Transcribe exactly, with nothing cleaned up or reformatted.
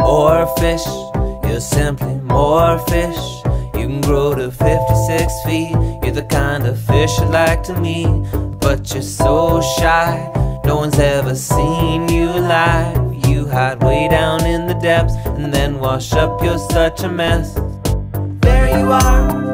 or fish. You're simply more fish. You can grow to fifty-six feet. You're the kind of fish I like to meet, but you're so shy, no one's ever seen you alive. You hide way down in the depths and then wash up, you're such a mess. There you are,